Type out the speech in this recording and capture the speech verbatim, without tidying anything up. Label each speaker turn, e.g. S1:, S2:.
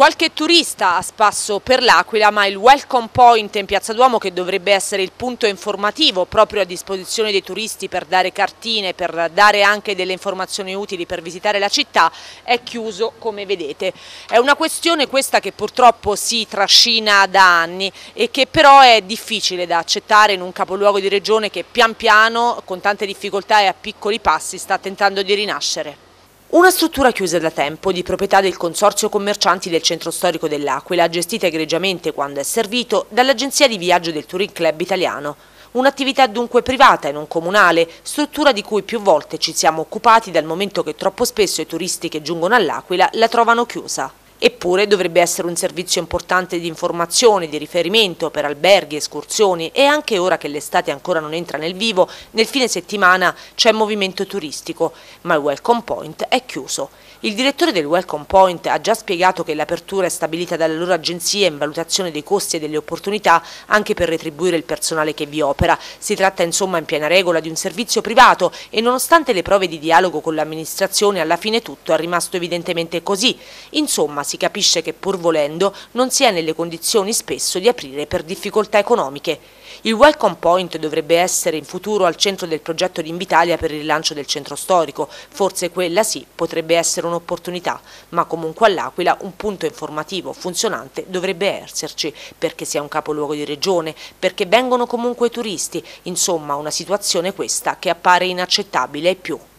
S1: Qualche turista a spasso per l'Aquila, ma il Welcome Point in Piazza Duomo, che dovrebbe essere il punto informativo proprio a disposizione dei turisti per dare cartine, per dare anche delle informazioni utili per visitare la città, è chiuso, come vedete. È una questione questa che purtroppo si trascina da anni e che però è difficile da accettare in un capoluogo di regione che pian piano, con tante difficoltà e a piccoli passi, sta tentando di rinascere. Una struttura chiusa da tempo, di proprietà del Consorzio Commercianti del Centro Storico dell'Aquila, gestita egregiamente quando è servito dall'agenzia di viaggio del Touring Club italiano. Un'attività dunque privata e non comunale, struttura di cui più volte ci siamo occupati dal momento che troppo spesso i turisti che giungono all'Aquila la trovano chiusa. Eppure dovrebbe essere un servizio importante di informazione, di riferimento per alberghi, escursioni e anche ora che l'estate ancora non entra nel vivo, nel fine settimana c'è movimento turistico, ma il Welcome Point è chiuso. Il direttore del Welcome Point ha già spiegato che l'apertura è stabilita dalla loro agenzia in valutazione dei costi e delle opportunità anche per retribuire il personale che vi opera. Si tratta insomma in piena regola di un servizio privato e nonostante le prove di dialogo con l'amministrazione alla fine tutto è rimasto evidentemente così. Insomma, si capisce che pur volendo non si è nelle condizioni spesso di aprire per difficoltà economiche. Il Welcome Point dovrebbe essere in futuro al centro del progetto di Invitalia per il rilancio del centro storico, forse quella sì potrebbe essere un'opportunità, ma comunque all'Aquila un punto informativo funzionante dovrebbe esserci, perché sia un capoluogo di regione, perché vengono comunque turisti, insomma una situazione questa che appare inaccettabile ai più.